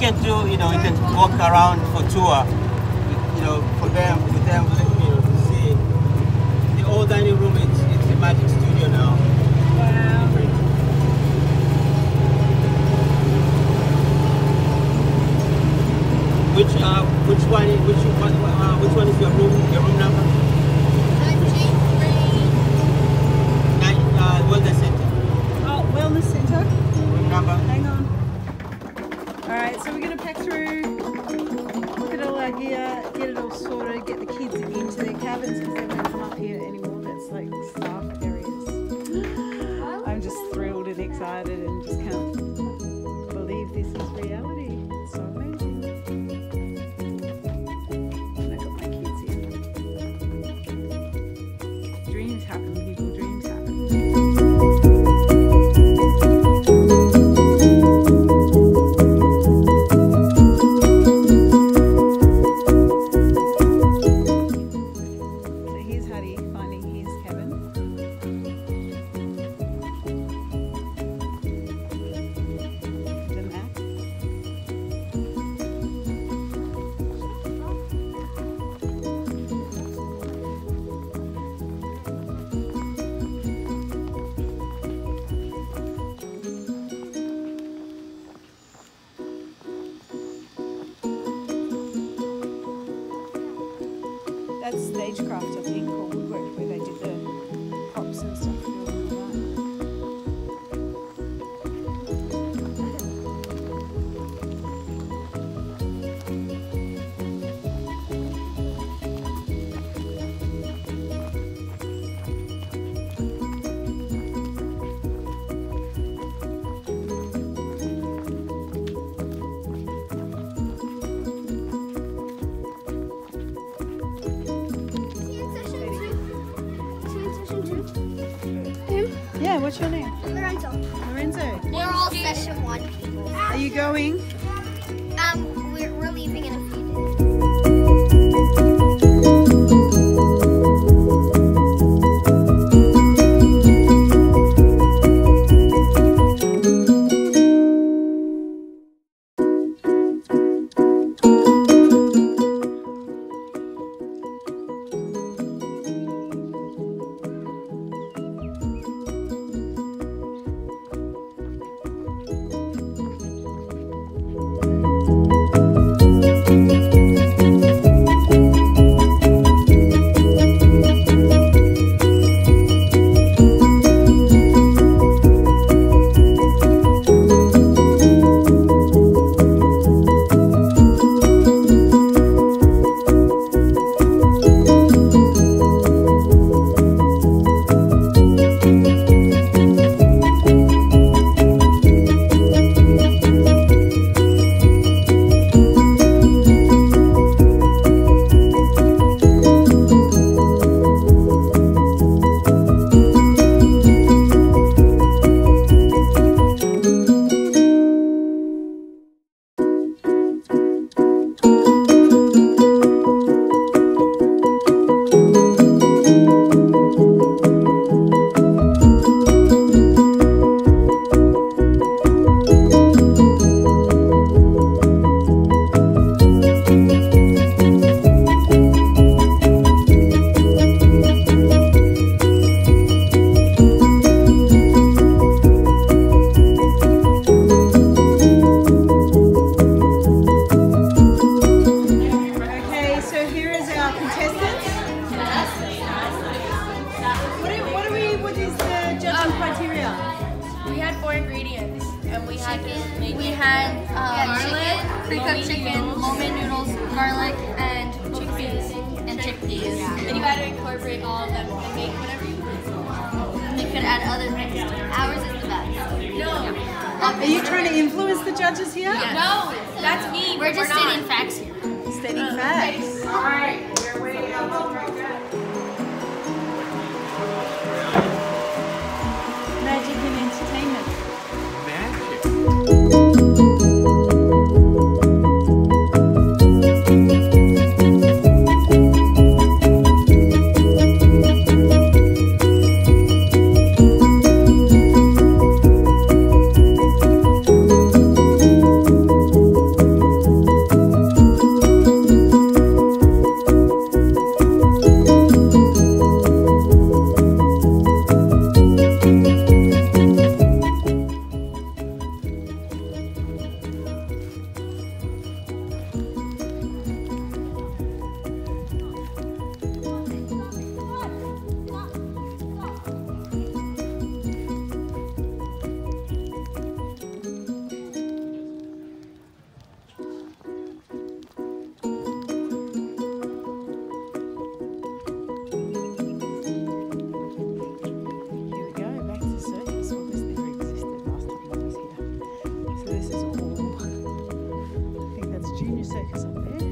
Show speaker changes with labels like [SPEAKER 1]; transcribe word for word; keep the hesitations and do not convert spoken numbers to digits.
[SPEAKER 1] can do, you know, you can walk around for tour, you know, for them, for them, you know, to see. The old dining room, it's, it's a magic studio now.
[SPEAKER 2] Wow.
[SPEAKER 1] Which, uh, which one, is, which, one, uh, which one is your room, your room number? Nine, uh, Wellness Center.
[SPEAKER 2] Oh, Wellness Center.
[SPEAKER 1] Room number?
[SPEAKER 2] Hang on. Alright, so we're going to pack through, look at all our gear, get it all sorted, get the kids into their cabins because they won't come up here anymore. That's like staff areas. I'm just thrilled and excited and just can't believe this is reality. It's so amazing. And I got my kids here. Dreams happen, people, dreams happen. That's stagecraft, I think, or woodwork, where they did the props and stuff. Yeah, what's your name?
[SPEAKER 3] Lorenzo.
[SPEAKER 2] Lorenzo.
[SPEAKER 3] We're all session one people.
[SPEAKER 2] Are you going?
[SPEAKER 3] Um, we're, we're leaving in a few days. We had um, chicken, pre-cooked chicken, lo mein noodles, garlic, and chickpeas. And chickpeas.
[SPEAKER 4] And you got to incorporate all of them and make whatever you want.
[SPEAKER 3] They could add other things to it. Ours is the best.
[SPEAKER 4] No.
[SPEAKER 2] Are you trying to influence the judges here?
[SPEAKER 4] Yeah. No, that's me.
[SPEAKER 3] We're just
[SPEAKER 4] We're
[SPEAKER 3] stating facts here.
[SPEAKER 2] Stating uh, facts.
[SPEAKER 4] All right, we're waiting on the
[SPEAKER 2] Magic and entertainment. circus up there.